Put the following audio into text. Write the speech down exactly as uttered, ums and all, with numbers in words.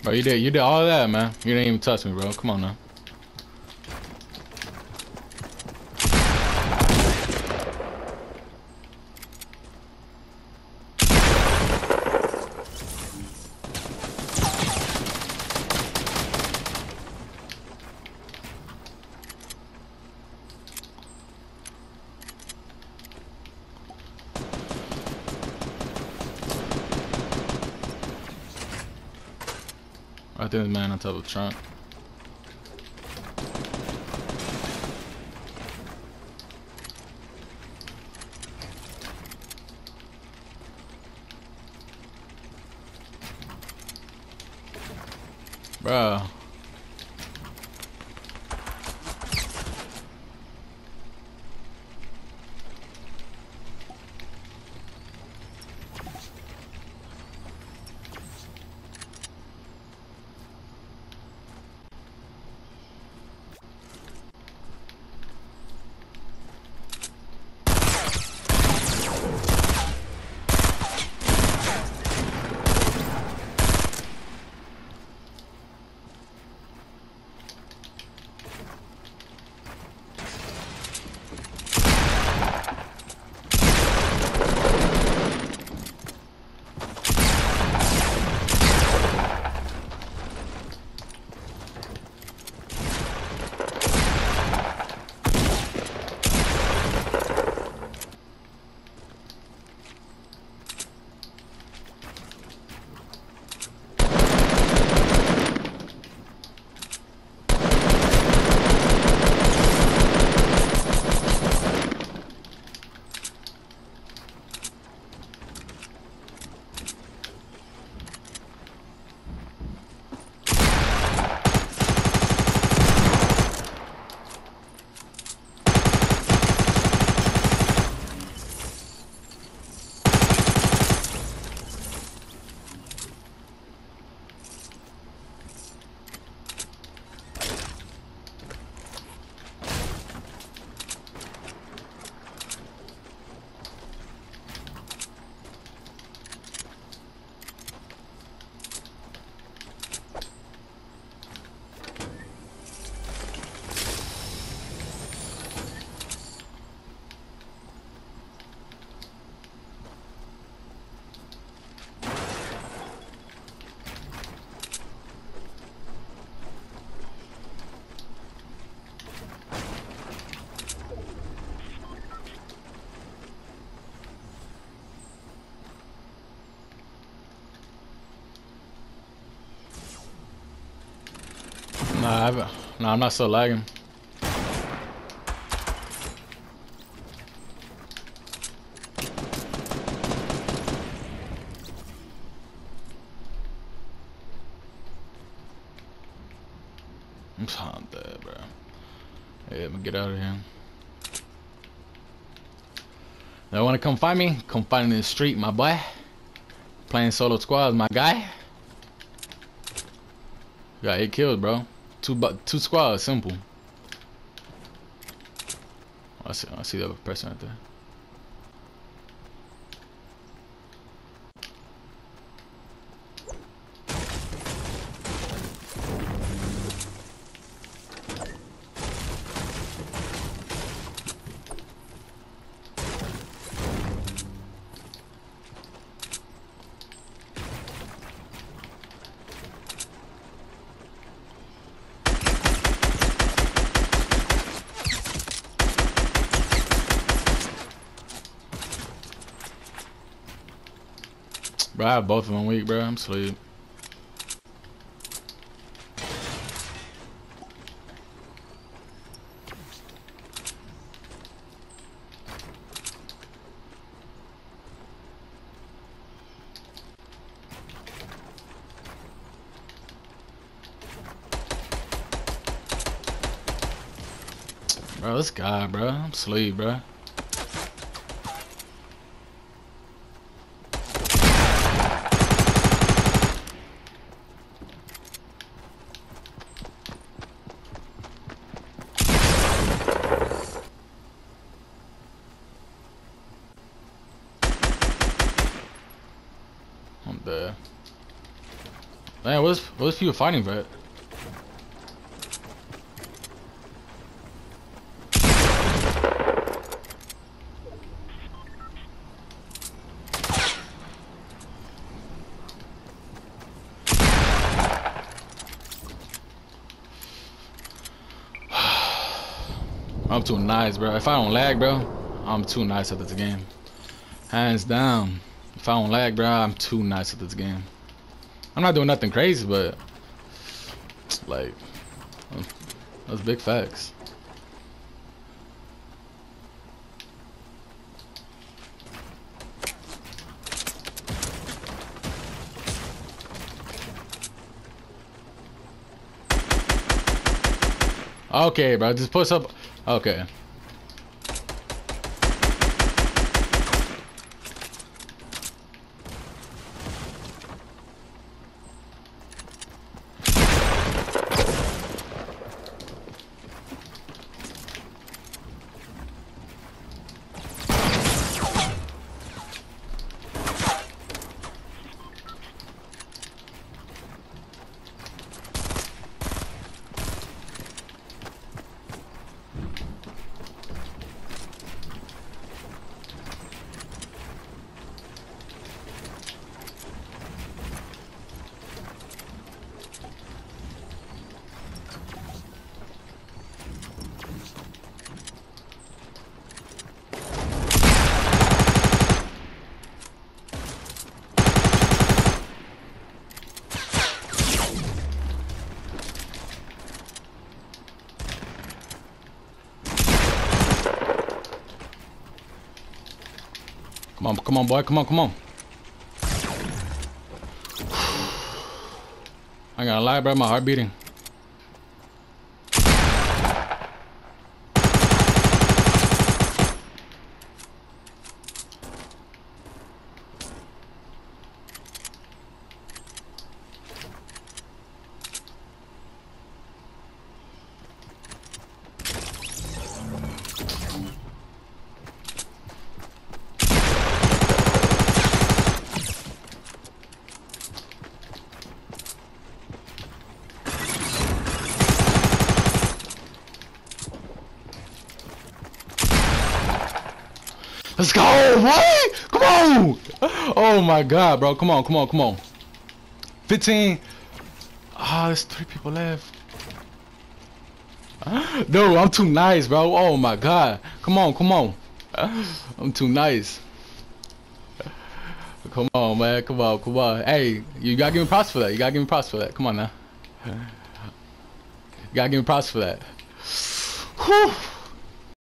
Bro, you did you did all that, man. You didn't even touch me, bro. Come on now. I think the man on top of the trunk. Bro. Nah, I've, nah, I'm not still lagging. I'm dead, bro. Yeah, I'm gonna get out of here. Y'all wanna come find me? Come find me in the street, my boy. Playing solo squads, my guy. Got eight kills, bro. Two bu two squads, simple. I see, I see the other person right there. Bro, I have both of them weak, bro. I'm asleep. Bro, this guy, bro. I'm asleep, bro. I'm dead. Man, what's what's people fighting, bro? I'm too nice, bro. If I don't lag, bro, I'm too nice at this game. Hands down. If I don't lag, bro, I'm too nice at this game. I'm not doing nothing crazy, but like, that's big facts. Okay, bro, just push up. Okay. Come on, come on, boy, come on, come on. I ain't gonna lie, bro, my heart beating. Let's go, boy! Come on! Oh my god, bro. Come on, come on, come on. fifteen. Ah, oh, there's three people left. No, I'm too nice, bro. Oh my god. Come on, come on. I'm too nice. Come on, man. Come on, come on. Hey, you gotta give me props for that. You gotta give me props for that. Come on now. You gotta give me props for that. Whew.